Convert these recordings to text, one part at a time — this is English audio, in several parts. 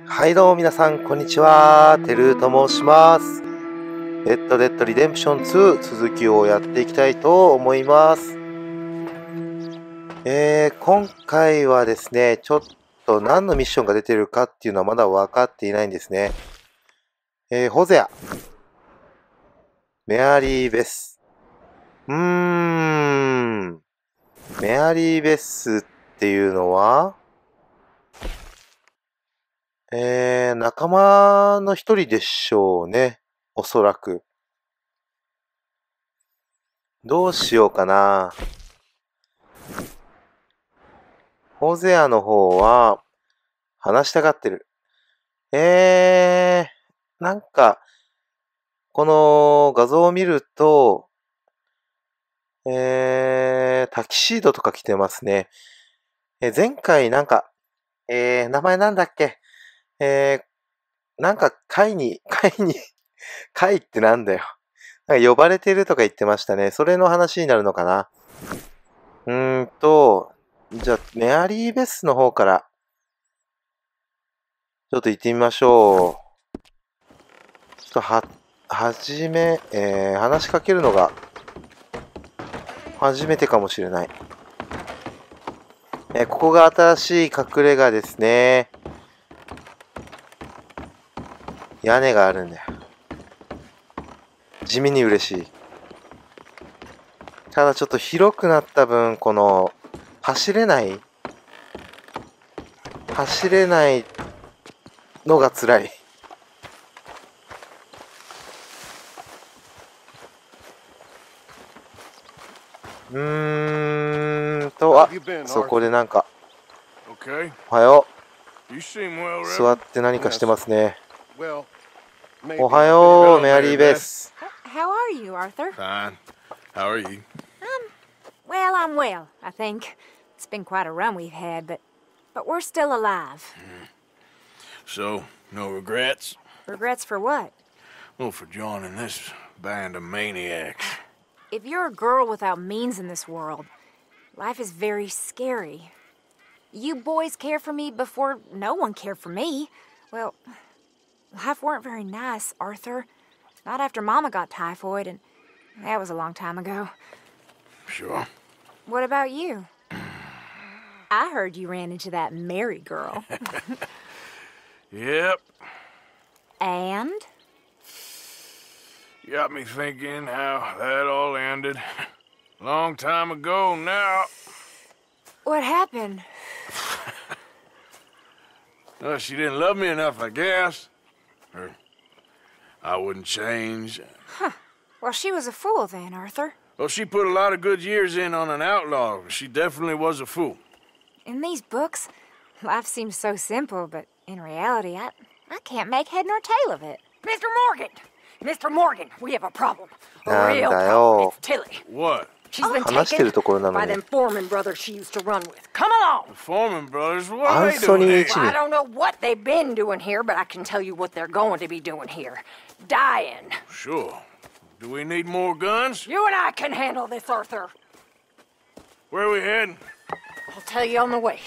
はいどうも皆さんこんにちは、てると申します。レッドデッドリデンプション2続きをやっていきたいと思います。今回はですね、ちょっと何のミッションが出てるかっていうのはまだ分かっていないんですね。ホゼア、メアリーベス。メアリーベスっていうのは、仲間の一人でしょうね。おそらく。どうしようかな。ホゼアの方は、話したがってる。なんか、この画像を見ると、タキシードとか着てますね。前回なんか、名前なんだっけなんか会ってなんだよ。なんか呼ばれてるとか言ってましたね。それの話になるのかな。じゃあ、メアリーベスの方から、ちょっと行ってみましょう。ちょっと話しかけるのが、初めてかもしれない。ここが新しい隠れ家ですね。屋根があるんだよ。地味に嬉しい。ただちょっと広くなった分、この、走れないのが辛い。そこでなんか、おはよう。座って何かしてますね。おはよう、メアリーベス。 How are you, Arthur? Fine. How are you? Well, I'm well, I think. It's been quite a run we've had, but we're still alive. So, no regrets? Regrets for what? Well, for joining this band of maniacs. If you're a girl without means in this world, life is very scary. You boys cared for me before no one cared for me. Well, life weren't very nice, Arthur. Not after Mama got typhoid, and that was a long time ago. Sure. What about you? I heard you ran into that Mary girl. Yep. And? Got me thinking how that all ended. Long time ago now. What happened? Well, she didn't love me enough, I guess. Or I wouldn't change. Huh. Well, she was a fool then, Arthur. Well, she put a lot of good years in on an outlaw. She definitely was a fool. In these books, life seems so simple, but in reality, I can't make head nor tail of it. Mr. Morgan! Mr. Morgan, we have a problem. A なん real だ problem. よ。 It's Tilly. What? She's been 話してる taken ところなの by に。 them Foreman brothers she used to run with. Come along! The Foreman brothers? What are they Anthony doing here? Jimmy. I don't know what they've been doing here, but I can tell you what they're going to be doing here. Dying. Sure. Do we need more guns? You and I can handle this, Arthur. Where are we heading? I'll tell you on the way.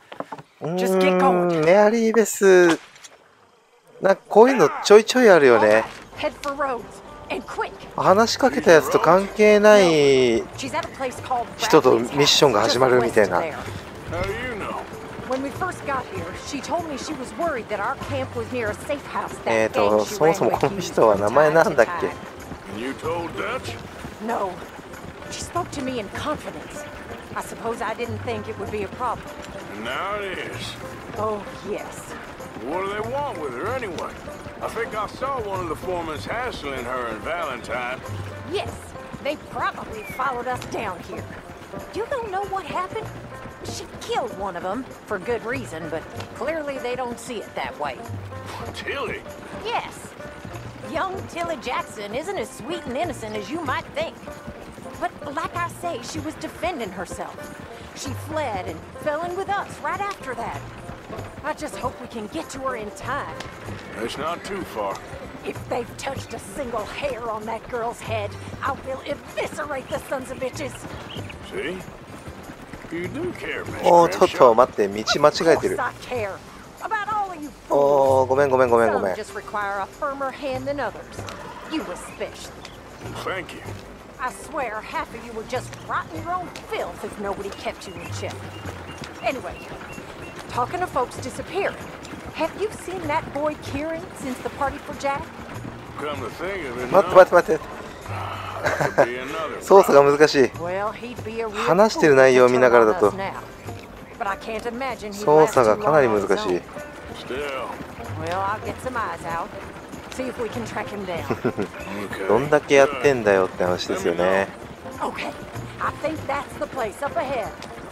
Just get going. メアリーベス、なんかこういうのちょいちょいあるよ All ね。 right, head for Rhodes. And quick. 話しかけたやつと関係ない She's at a place called 人と Bradley's ミッションが house, 始 just まるみ west たい of な。 there. How do you know? When we first got here, she told me she was worried that our camp was near a safe house that gang she そも ran そも with この used 人は from 名前 time な to んだっけ time. And you told Dutch? No. She spoke to me in confidence. I suppose I didn't think it would be a problem. And now it is. Oh, yes. What do they want with her anyway? I think I saw one of the foremans hassling her and Valentine. Yes, they probably followed us down here. You don't know what happened? She killed one of them, for good reason, but clearly they don't see it that way. Tilly? Yes. Young Tilly Jackson isn't as sweet and innocent as you might think. But like I say, she was defending herself. She fled and fell in with us right after that. I just hope we can get to her in time. It's not too far. If they've touched a single hair on that girl's head, I will eviscerate the sons of bitches. See? You do care, Miss おー、ちょっと Crenshaw. 待って、道間違えて Of る。 course I care. About all おー、ごめんごめんごめんごめん。 Just require a firmer hand than others. You especially. Thank you. I swear half of you were just rotting your own filth if nobody kept you in check. Anyway, talking to folks disappearing. Have you seen that boy Kieran since the party for Jack? Come to think of it, 待って待って待って。 that could be another 操作が難しい。 Well, he'd be a real 話してる内容を見ながらだと fool to turn on us now. But I can't imagine he'd 操 last 作が too かなり long 難 on し his い。 own. Still. Well, I'll get some eyes out. See if we can track him down. Okay. どんだけやってんだよって話ですよね。 Okay, I think that's the place up ahead.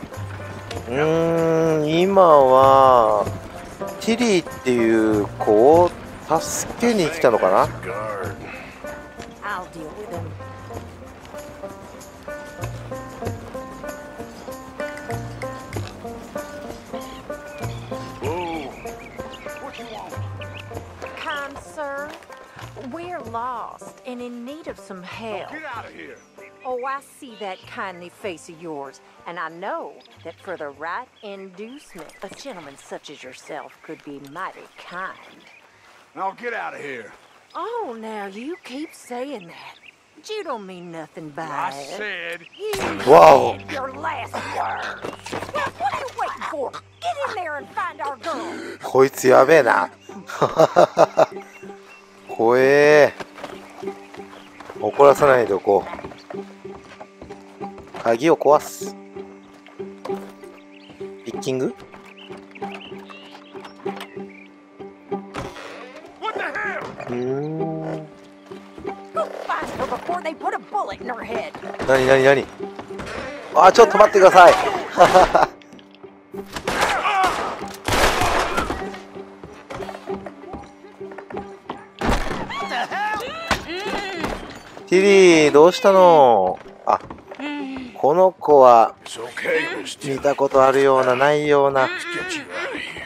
今はティリーっていう子を助けに来たのかな。 Guard. I'll deal with him. Whoa. What you want? Kind sir, we're lost and in need of some help. Get out of here. Oh, I see that kindly face of yours, and I know that for the right inducement, a gentleman such as yourself could be mighty kind. Now get out of here. Oh, now you keep saying that. But you don't mean nothing by I it. said. You Wow. said your last words. Well, what are you waiting for? Get in there and find our girl. こいつやべえな。怖え。怒らさないでおこう。鍵を壊す。ピッキング？ What the hell? Go find her before they put a bullet in her head. 何何何？あ、ちょっと待ってください。ティリーどうしたの？あ、この子は It's okay, mister. 見たことあるようなないような。 Let's get you out of here.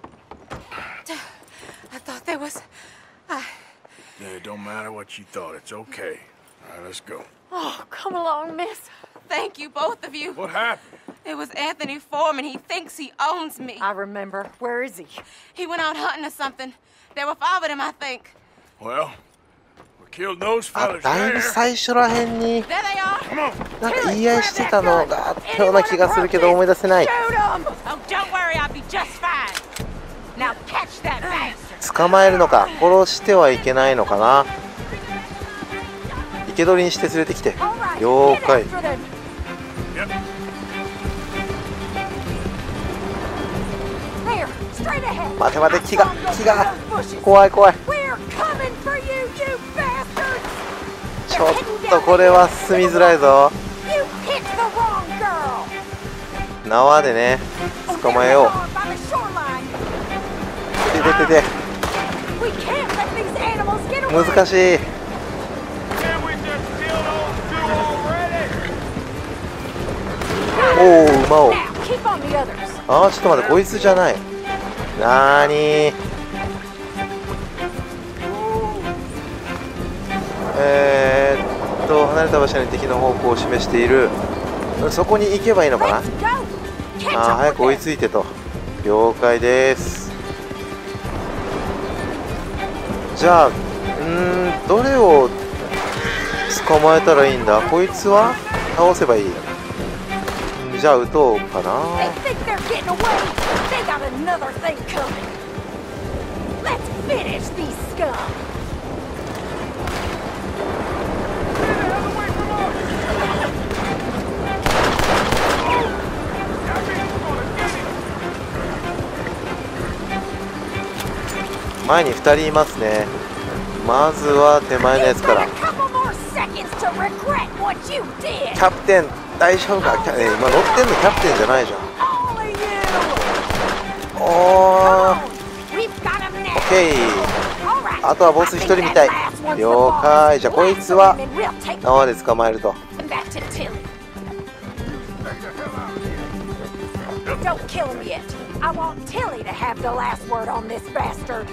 I thought there was... Yeah, it don't matter what you thought. It's okay. All right, let's go. Oh, come along, miss. Thank you, both of you. What happened? It was Anthony Foreman. He thinks he owns me. I remember. Where is he? He went out hunting or something. There were 5 of them, I think. Well, we killed those あ、 fellas だいぶ there. 最初らへんに There they are. Come on. なんか言い合いしてたのがあったような気がするけど思い出せない。 Shoot him! Oh, don't worry. I'll be just fine. Now catch that bastard! 捕まえるのか、殺してはいけないのかな。生け捕りにして連れてきて。 All right, 了 get 解。 after them. Yep. There, straight ahead. 待て待て、木が I saw 木 those が bushes. 怖い怖い。 We're coming for you, you bastards! ちょっとこれは進みづらいぞ。 You picked the wrong girl. 縄でね、捕まえよう。 By the shoreline. てててて、 We can't let these animals get away. 難しい。 Can we just kill those two already? おお、馬を。 Now keep on the others. あー、ちょっと待って、こいつじゃない。なーにー。離れた場所に敵の方向を示している。そこに行けばいいのかな。 Let's go. Catch あー、 up 早く with 追い them. ついてと。了解です。じゃあ、どれを捕まえたらいいんだ。こいつは倒せばいい。じゃあ撃とうかな。 They think they're getting away. They got another thing coming. Let's finish these scum. Get the hell away from us! 前に2人いますね。まずは手前のやつから。 You've got a couple more seconds to regret what you did. キャプテン大丈夫か。今乗ってんのキャプテンじゃないじゃん。 All of you. おー、 We've got 'em now. オッケー。 All right. あとはボス1人みたい。了解。じゃあこいつは縄で捕まえると。 Back to Tilly. Don't kill him yet. I want Tilly to have the last word on this bastard.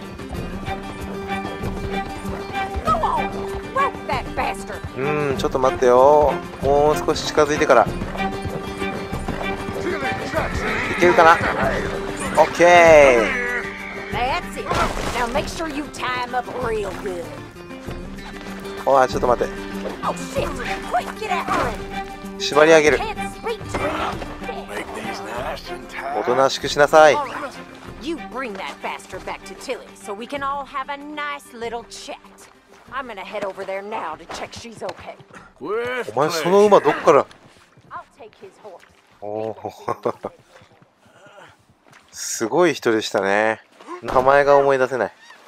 Go on, rope that bastard. ちょっと待ってよ。もう少し近づいてから。いけるかな。オッケー。 That's it. Now make sure you tie him up real good. おい、ちょっと待って。 Oh shit! Quick, get after him. 縛り上げる。 Can't speak to him. Make these nice and お tight. となしくしなさい。 All right. You bring that bastard back to Tilly so we can all have a nice little chat. I'm gonna head over there now to check she's okay. With お前その馬どっから。 I'll take his horse. おーすごい人でしたね。名前が思い出せない。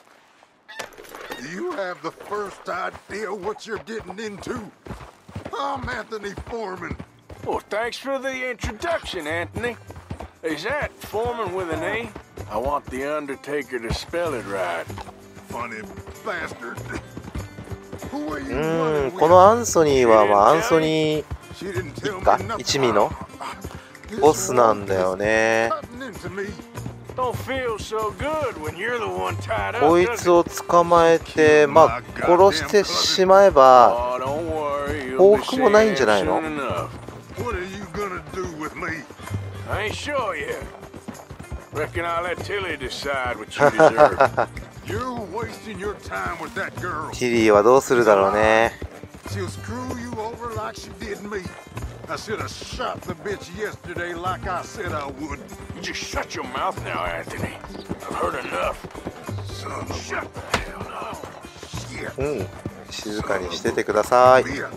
You have the first idea what you're getting into. I'm Anthony Foreman. Well, thanks for the introduction, Anthony. Is that Foreman with an A? I want the Undertaker to spell it right. Funny bastard. Who are う you ーん、 running こ with? のアンソニーは、まあ、アンソニー She didn't tell 一家 me enough 一味の This ボスなんだよね。 cutting into me. Don't feel so good when you're the one tied up. こい does つを捕まえて、まあ、殺してしまえば、 Oh, don't worry. You'll 報 be 復もないんじゃない seeing の soon enough. What are you gonna do with me? I ain't sure yet. Reckon I'll let Tilly decide what you deserve. You're wasting your time with that girl. ティリーはどうするだろうね。 She'll screw you over like she did me. I should have shot the bitch yesterday like I said I would. You just shut your mouth now, Anthony. I've heard enough. Son of a Shut the hell up. shit. うん、静かにしててください。 Bitch.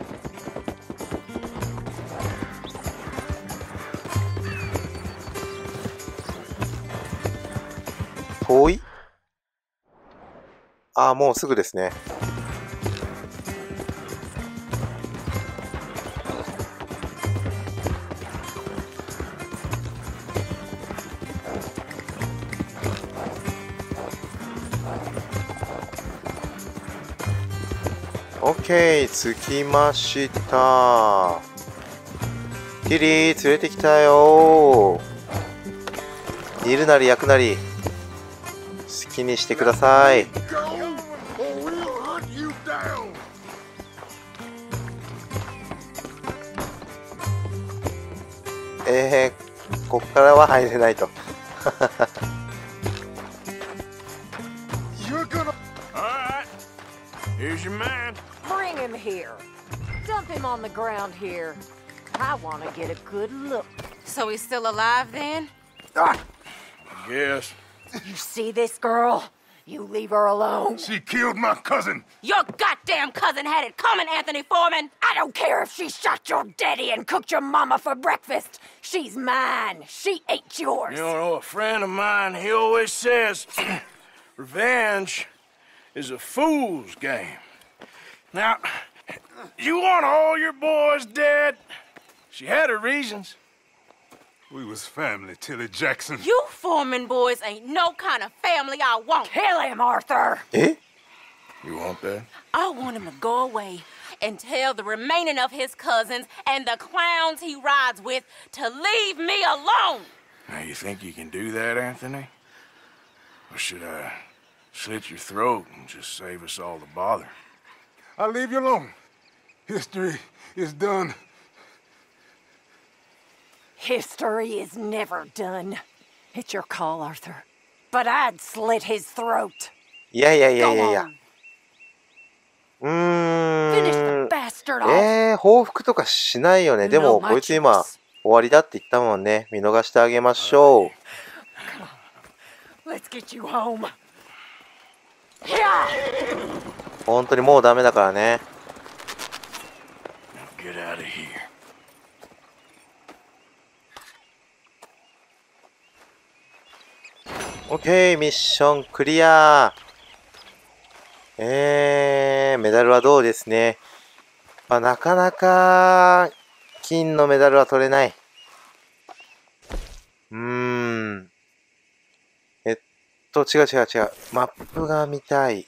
遠い？あ、もうすぐですね。オッケー、着きました。ティリー、連れてきたよ。煮るなり焼くなり好きにしてください。 Go or we'll hunt you down. こっからは入れないと。 You're gonna. All right. Here's your man. Bring him here. Dump him on the ground here. I want to get a good look. So he's still alive then? I guess. You see this girl? You leave her alone. She killed my cousin. Your goddamn cousin had it coming, Anthony Foreman! I don't care if she shot your daddy and cooked your mama for breakfast. She's mine. She ate yours. You know, a friend of mine, he always says, revenge is a fool's game. Now, you want all your boys dead? She had her reasons. We was family, Tilly Jackson. You Foreman boys ain't no kind of family I want. Kill him, Arthur. え？ You want that? I want him to go away and tell the remaining of his cousins and the clowns he rides with to leave me alone. Now, you think you can do that, Anthony? Or should I slit your throat and just save us all the bother? I'll leave you alone. History is done. History is never done. It's your call, Arthur. But I'd slit his throat. いやいやいやいやい Go や。 on. Finish the bastard off. 報復とかしないよね。でも、 No, こいつ今、終わりだって言ったもんね。見逃してあげましょう。 Let's get you home. Yeah. 本当にもうダメだからね。 Now get out of here. OK、ミッションクリア。メダルはどうですね。まあ、なかなか、金のメダルは取れない。違う。マップが見たい。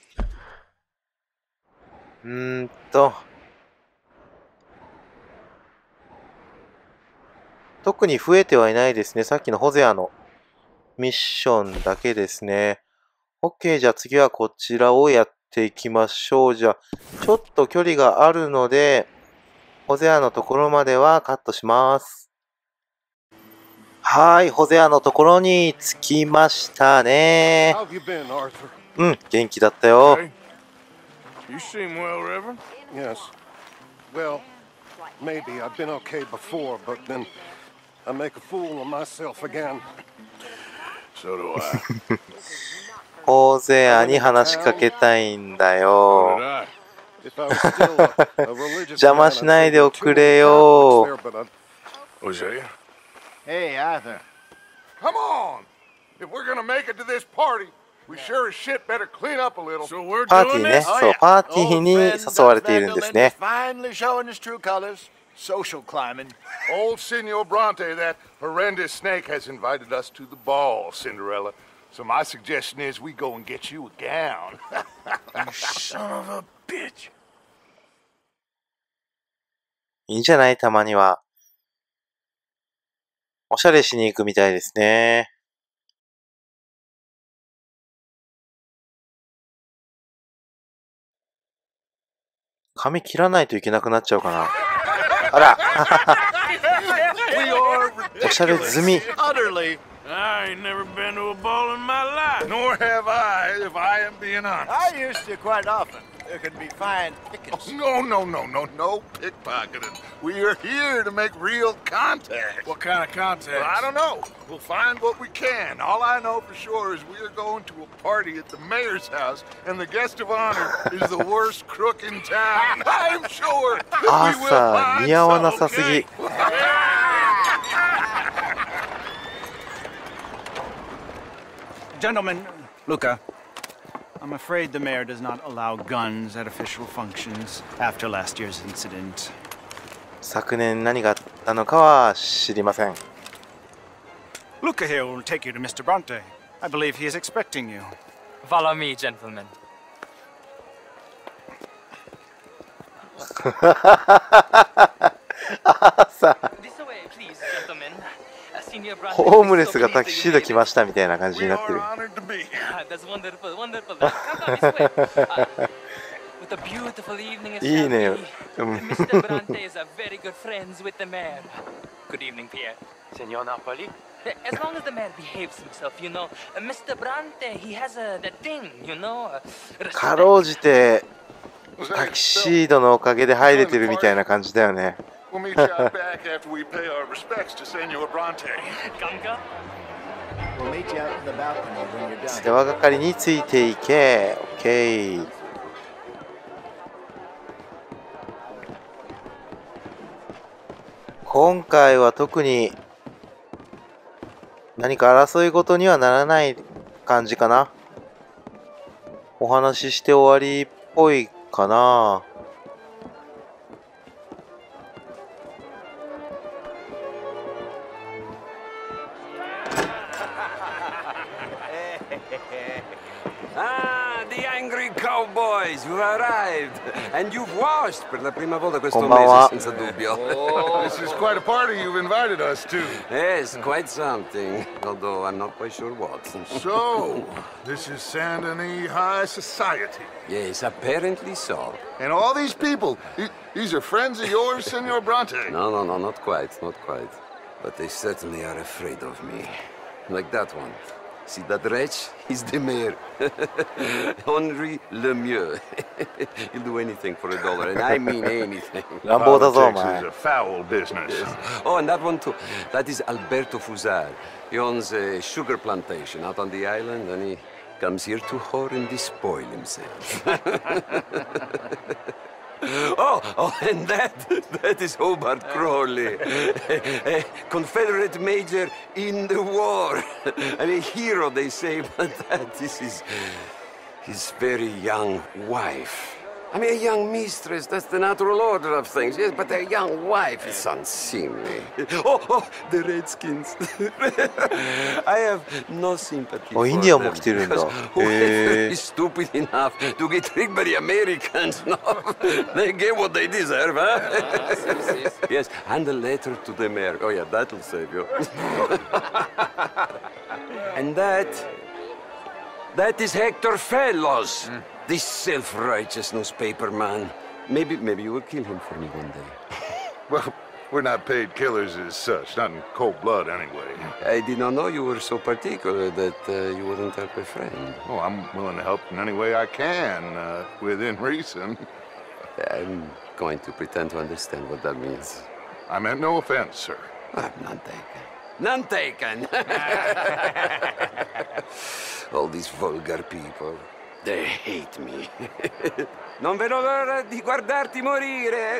特に増えてはいないですね。さっきのホゼアのミッションだけですね。OK、じゃあ次はこちらをやっていきましょう。じゃあ、ちょっと距離があるので、ホゼアのところまではカットします。 はい、ホゼアのところに着きましたね。 How have you been, Arthur? うん、元気だったよ。 Hey, you seem well, Reverend. Yes. Well, maybe I've been okay before, but then I make a fool of myself again. So do I. ホゼアに話しかけたいんだ So よ。 did I. If I was still a religious 邪魔 man, しない I'd で say お there く were れ too よ。 many Catholics there, but Hosea? Hey, Arthur. come on! If we're gonna make it to this party, we sure as shit better clean up a little. So we're パーティー doing ね、 this? そう、パーティーに誘われているんですね。 Finally showing his true colors. Social climbing. Old Senor Bronte, that horrendous snake, has invited us to the ball, Cinderella. So my suggestion is we go and get you a gown. Son of a bitch. いいんじゃない？たまには。おしゃれしに行くみたいですね。髪切らないといけなくなっちゃうかな。あら、 We are おしゃれ済み。 utterly. I ain't never been to a ball in my life. Nor have I, if I am being honest. I used to quite often. There can be fine pickings. No pickpocketing. We are here to make real contact. What kind of contact? Well, I don't know. We'll find what we can. All I know for sure is we are going to a party at the mayor's house, and the guest of honor is the worst crook in town. I'm sure that we will 朝 find 似合わな some, さすぎ。 okay? Gentlemen, Luca, I'm afraid the mayor does not allow guns at official functions after last year's incident. 昨年何があったのかは知りません。 Luca here will take you to Mr. Bronte. I believe he is expecting you. Follow me, gentlemen. This way, please, gentlemen. Senior Bronte ホームレ is ス so が pleased タ that キ you シード made 来 it. ましたみたいな感じ We になって are る。 honored to be here. That's wonderful, wonderful. Come down this way. With a beautiful evening at いいね。 Chamonix. うん Mr. Bronte is a very good friends with the mayor. Good evening, Pierre. Senor Napoli? As long as the mayor behaves himself, you know. Mr. Bronte, he has that thing, you know. かろうじて Was タ that キシードのおかげで入れてるみたいな感じだよね。 We'll meet you out back after we pay our respects to Senor Bronte. Gunga? We'll meet you out in the balcony when you're done. 世話係についていけ。オッケー。今回は特に何か争い事にはならない感じかな。お話しして終わりっぽいかな。 Ah, the angry cowboys, you've arrived. And you've washed per la prima volta questo Konbanwa. mese, senza dubbio. This is quite a party you've invited us to. Yes, quite something. Although I'm not quite sure what. So, this is Saint Denis High Society. Yes, apparently so. And all these people, these are friends of yours, Senor Bronte? No, not quite, not quite. But they certainly are afraid of me. Like that one. See that wretch? He's the mayor. Henri Lemieux. He'll do anything for $1, and I mean anything. 乱暴だぞお Politics 前 is。a foul business. Oh, and that one too. That is Alberto Fusar. He owns a sugar plantation out on the island, and he comes here to whore and despoil himself. Oh, and that is Hobart Crawley, a Confederate major in the war, and a hero, they say, but that is his very young wife. I mean, a young mistress, that's the natural order of things, yes, but a young wife is unseemly. Oh, the Redskins. I have no sympathy あ、 for インディアンも them, 来てるんだ。 because へ whoever え is。stupid enough to get tricked by the Americans, no, they get what they deserve, huh? Yes, and a letter to the mayor. Oh, yeah, that'll save you. And that is Hector Fellows, this self-righteous newspaper man. Maybe you will kill him for me one day. Well, We're not paid killers as such, not in cold blood anyway. I did not know you were so particular that you wouldn't help a friend. Oh, I'm willing to help in any way I can, within reason. I'm going to pretend to understand what that means. I meant no offense, sir. None taken. None taken! All these vulgar people, they hate me. Non vedo l'ora di guardarti morire.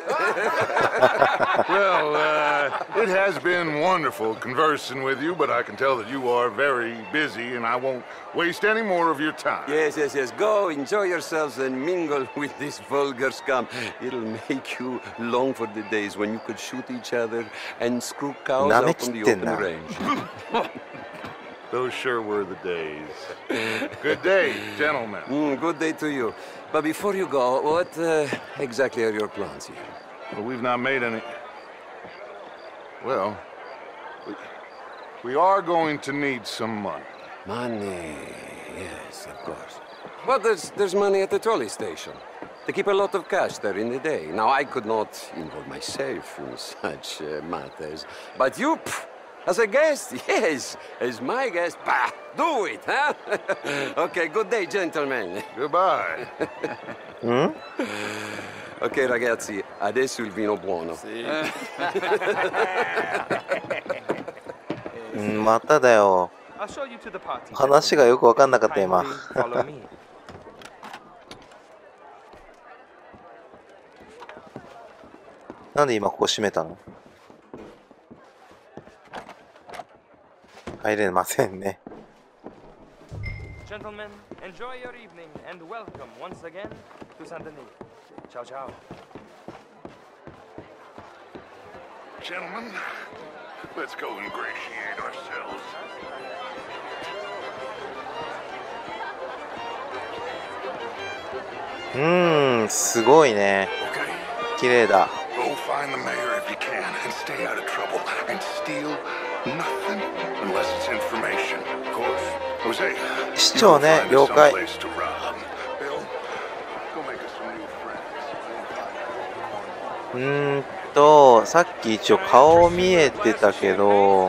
Well, it has been wonderful conversing with you, but I can tell that you are very busy, and I won't waste any more of your time. Yes. Go, enjoy yourselves, and mingle with this vulgar scum. It'll make you long for the days when you could shoot each other and screw cows out on the open range. Those sure were the days. Good day, gentlemen. Good day to you. But before you go, what exactly are your plans here? Well, we've not made any... Well, we are going to need some money. Money, yes, of course. Well, there's money at the trolley station. They keep a lot of cash there in the day. Now, I could not involve myself in such matters. But you, as a guest, yes, as my guest, bah, do it, huh? Okay, good day, gentlemen. Goodbye. Ok, ragazzi, adesso il vino buono. まただよ。話がよく分かんなかった今。なんで今ここ閉めたの？入れませんね。 Gentlemen, enjoy your evening and welcome once again to Saint Denis. Ciao, ciao. Gentlemen, let's go ingratiate ourselves. Hmm, すごいね。綺麗だ。 Go find the mayor if you can and stay out of trouble and steal nothing unless it's information. Of course. Jose, 市長ね、了解。さっき一応顔見えてたけど、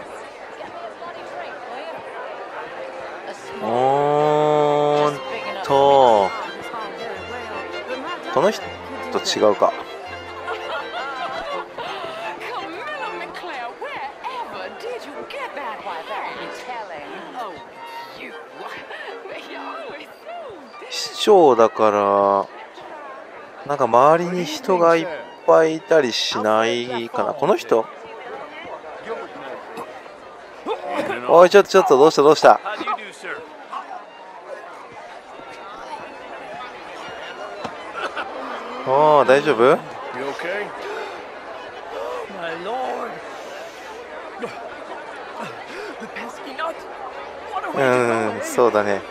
この人と違うか。市長だからなんか周りに人がいっぱいいたりしないかな。この人？おい、ちょっとどうした？おー、大丈夫？そうだね。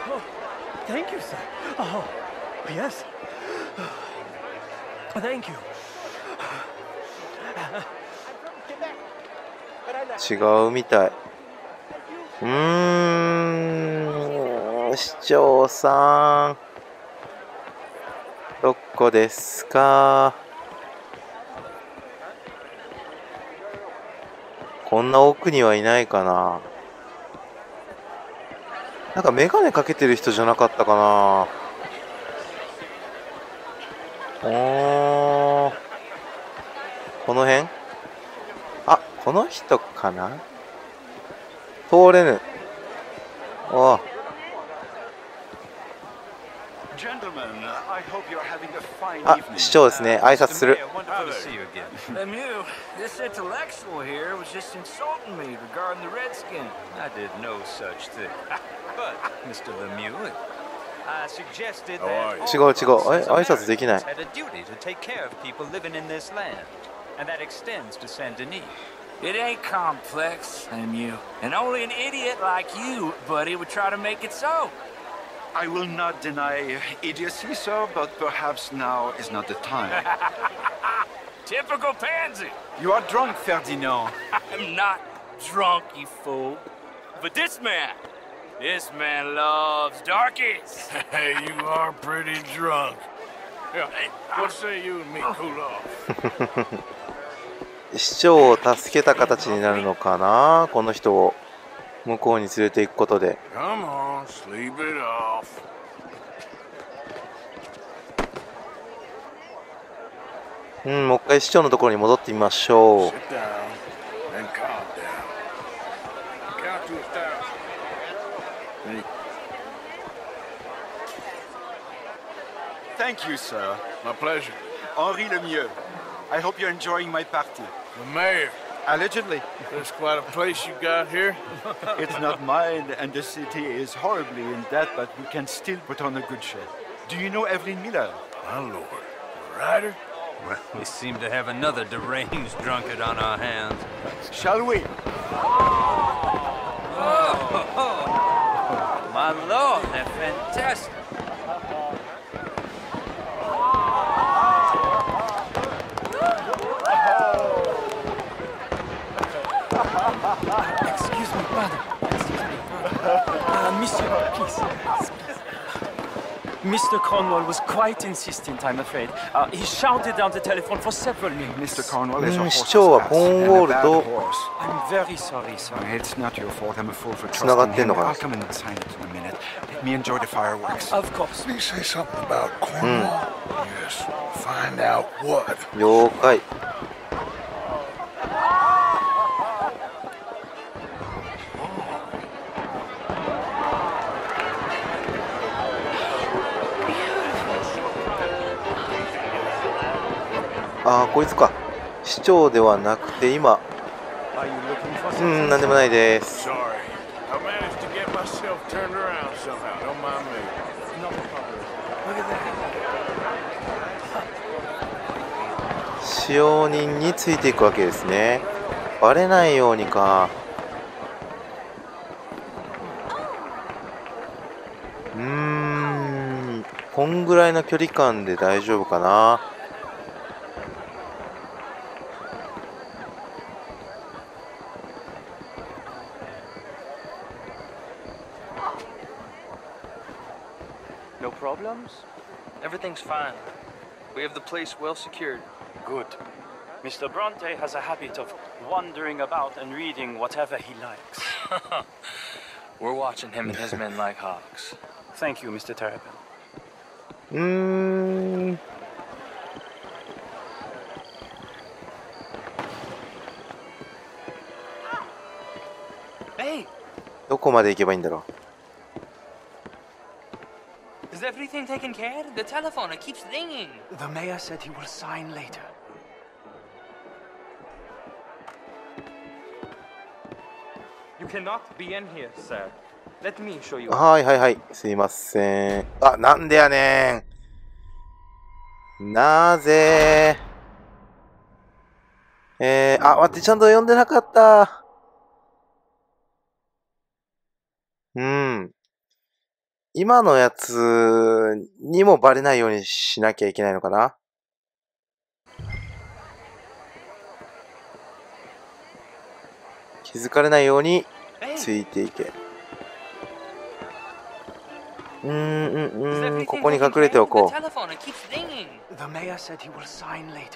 違うみたい。市長さん、どこですか？こんな奥にはいないかな。なんかメガネかけてる人じゃなかったかな。この辺？あ、この人かな？通れぬ。おう。あ、市長ですね。挨拶する。 Lemieux, this intellectual here was just insulting me regarding the Redskin. I did no such thing. But, Mr. Lemieux, I suggested that 挨拶できない。 had a duty to take care of people living in this land, and that extends to Saint Denis. It ain't complex, Lemieux. And only an idiot like you, buddy, would try to make it so. I will not deny idiocy, sir, but perhaps now is not the time. Typical pansy. You are drunk, Ferdinand. I'm not drunk, you fool. But this man loves darkies. Hey, you are pretty drunk. Yeah, hey, what say you and me cool off? 市長を助けた形になるのかな、この人を向こうに連れて行くことで。 Come on, sleep it off. もう一回市長のところに戻ってみましょう。 Sit down and calm down. Count to 1,000. Thank you, sir. My pleasure. Henri Lemieux. I hope you're enjoying my party. The mayor. Allegedly. There's quite a place you got here. It's not mine, and the city is horribly in debt, but we can still put on a good show. Do you know Evelyn Miller? My lord. The writer? Well, we seem to have another deranged drunkard on our hands. Shall we? Oh, my lord, they're fantastic. Excuse me, brother. Excuse me, monsieur, please. Mr. Cornwall was quite insistent, I'm afraid. He shouted down the telephone for several minutes. Mr. Cornwall is a 市長は horse's コ ass ーン and ウォ a ール bad と horse. I'm very sorry, sir. It's not your fault. I'm a fool for つながっ trusting てんの him. かな。 I'll come and sign it in a minute. Let me enjoy the fireworks. Of course. Did he say something about Cornwall? Yes. Find out what. 了解。ああ、こいつか。市長ではなくて今、なんでもないです。 Sorry. I managed to get myself turned around somehow. Don't mind me. No problem. Look at that. 使用人についていくわけですね。バレないようにか。こんぐらいの距離感で大丈夫かな。 No problems? Everything's fine. We have the place well secured. Good. Mr. Bronte has a habit of wandering about and reading whatever he likes. We're watching him and his men like hawks. Thank you, Mr. Terrapin. Hey! どこまで行けばいいんだろう。 Is everything taken care of? The telephone, it keeps ringing. The mayor said he will sign later. You cannot be in here, sir. Let me show you. はいはいはい。すいません。あ、なんでやねん。なぜ待って、ちゃんと読んでなかった。今のやつにもバレないようにしなきゃいけないのかな。気づかれないようについていけ。ここに隠れておこう。 The mayor said he will sign later.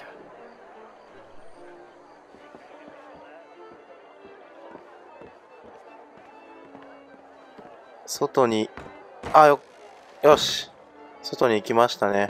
外に、よし。外に行きましたね。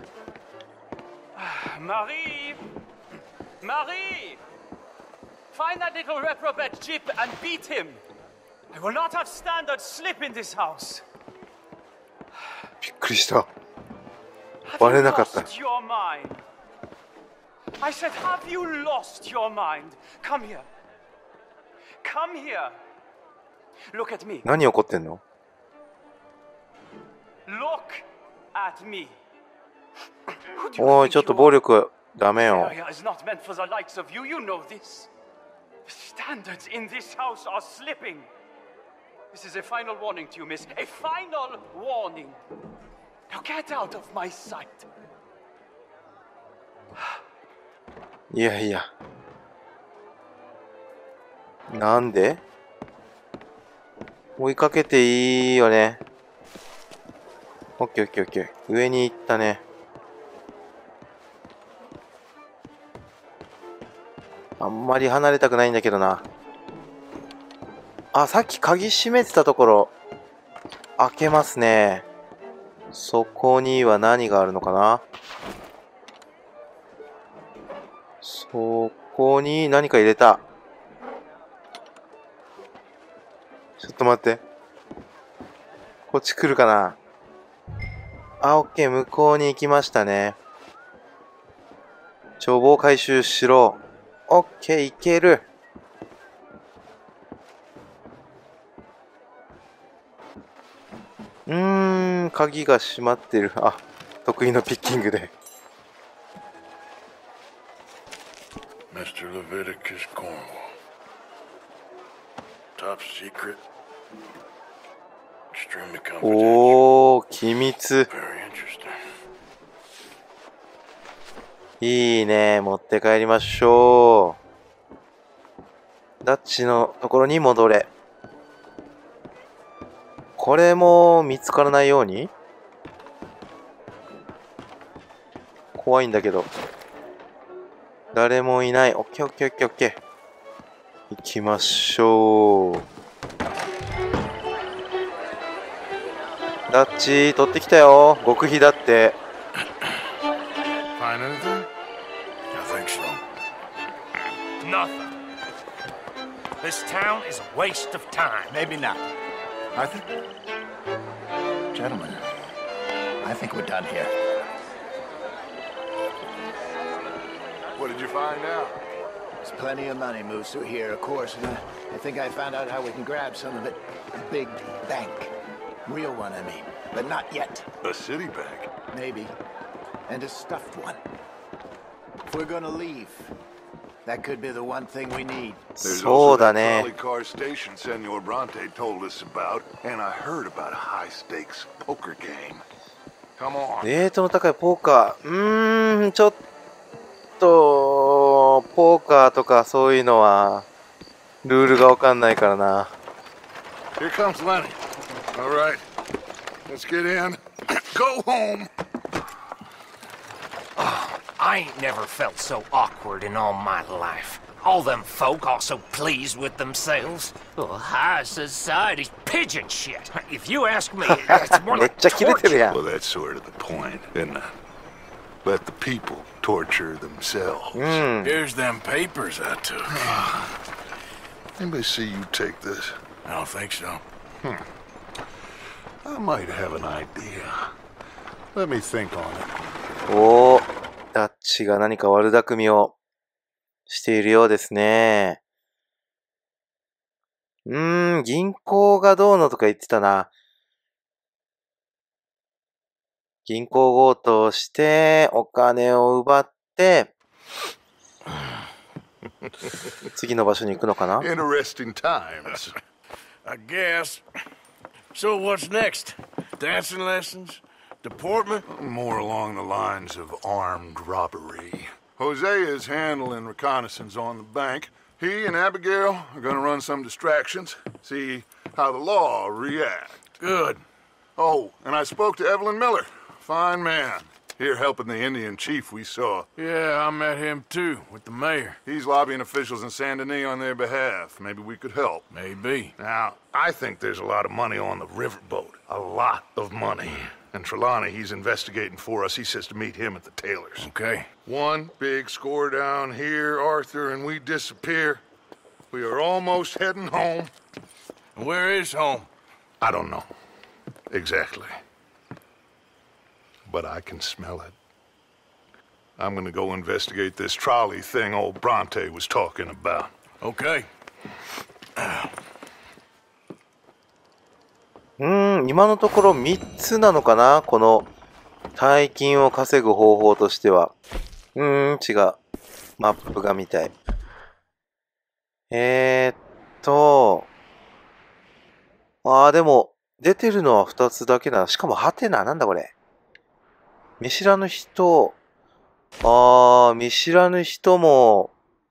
Marie! Marie! Find that little reprobate Jip and beat him. I will not have standard slip in this house. びっくりした。バレなかった。 Have you lost your mind? I said, have you lost your mind? Come here. Come here. Look at me. 何起こってんの？ Look at me. おい、ちょっと暴力ダメよ。 Area is not meant for the likes of you. You know this. The standards in this house are slipping. This is a final warning to you, miss. A final warning. Now get out of my sight. いやいや。なんで？追いかけていいよね。オッケーオッケーオッケー。上に行ったね。 あんまり離れたくないんだけどな。あ、さっき鍵閉めてたところ、開けますね。そこには何があるのかな。そこに何か入れた。ちょっと待って。こっち来るかな。あ、オッケー、向こうに行きましたね。帳簿を回収しろ。オッケー、いける。鍵が閉まってる。あ、得意のピッキングで。 Mr. Leviticus Cornwall. Top secret. Extremely confidential. おー、機密。 Very interesting. いいね。持って帰りましょう。ダッチのところに戻れ。これも見つからないように。怖いんだけど。誰もいない。オッケーオッケーオッケーオッケー。行きましょう。ダッチ取ってきたよ。極秘だって。 Find anything? I think so. Nothing. This town is a waste of time. Maybe not. Arthur? Gentlemen, I think we're done here. What did you find out? There's plenty of money moves through here, of course, and I think I found out how we can grab some of it. A big bank. Real one, I mean. But not yet. A city bank? Maybe. And a stuffed one. If we're gonna leave, that could be the one thing we need. There's そう also だ that ね。 trolley car station Senor Bronte told us about, and I heard about a high-stakes poker game. Come on. レートの高いポーカー。ちょっと、ポーカーとかそういうのは、ルールがわかんないからな。 Here comes Lenny. All right. Let's get in. Go home. I ain't never felt so awkward in all my life. All them folk all so pleased with themselves. Oh, high society's pigeon shit. If you ask me, it's more めっ like ちゃキレてるやん。 Well, that's sort of the point, isn't it? Let the people torture themselves. Here's them papers I took. Anybody see you take this? I don't think so. I might have an idea. Let me think on it. おー、ダッチが何か悪巧みをしているようですね。銀行がどうのとか言ってたな。銀行強盗して、お金を奪って、次の場所に行くのかな？ Interesting times. I guess. So what's next? Dancing lessons? Deportment? More along the lines of armed robbery. Hosea is handling reconnaissance on the bank. He and Abigail are going to run some distractions, see how the law reacts. Good. Oh, and I spoke to Evelyn Miller. Fine man. Here helping the Indian chief we saw. Yeah, I met him too, with the mayor. He's lobbying officials in Saint Denis on their behalf. Maybe we could help. Maybe. Now, I think there's a lot of money on the riverboat. A lot of money. And Trelawney, he's investigating for us. He says to meet him at the Taylor's. Okay. One big score down here, Arthur, and we disappear. We are almost heading home. Where is home? I don't know. Exactly. But I can smell it. I'm gonna go investigate this trolley thing old Bronte was talking about. Okay. 今のところ3つなのかな？この大金を稼ぐ方法としては。違う。マップが見たい。でも、出てるのは2つだけだ。しかも、ハテナ。なんだこれ。見知らぬ人。見知らぬ人も、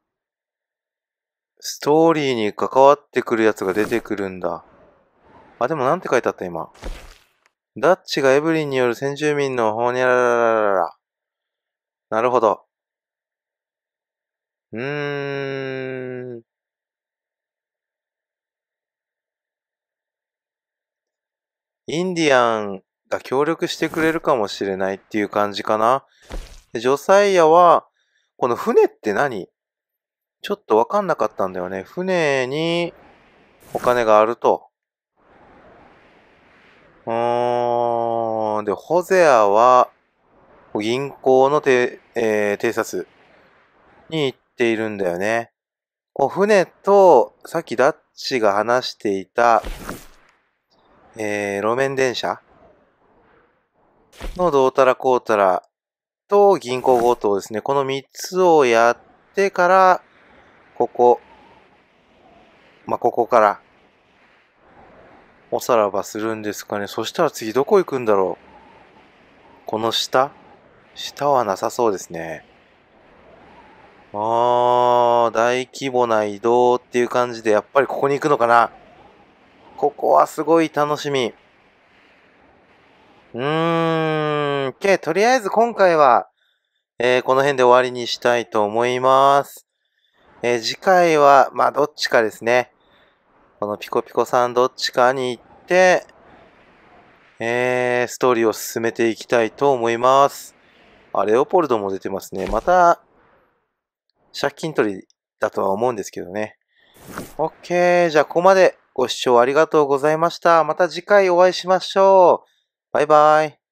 ストーリーに関わってくるやつが出てくるんだ。でもなんて書いてあった今。ダッチがエブリンによる先住民のほにゃららららら。なるほど。 インディアンが協力してくれるかもしれないっていう感じかな。でジョサイアは、この船って何？ちょっとわかんなかったんだよね。船にお金があると。で、ホゼアは銀行の偵察に行っているんだよね。船と、さっきダッチが話していた、路面電車のどうたらこうたらと銀行強盗ですね。この3つをやってから、ここからおさらばするんですかね。そしたら次どこ行くんだろう。この下はなさそうですね。大規模な移動っていう感じで、やっぱりここに行くのかな。ここはすごい楽しみ。とりあえず今回は、この辺で終わりにしたいと思います。次回は、どっちかですね。このピコピコさんどっちかに行って、ストーリーを進めていきたいと思います。レオポルドも出てますね。また、借金取りだとは思うんですけどね。OK。じゃあ、ここまでご視聴ありがとうございました。また次回お会いしましょう。バイバイ。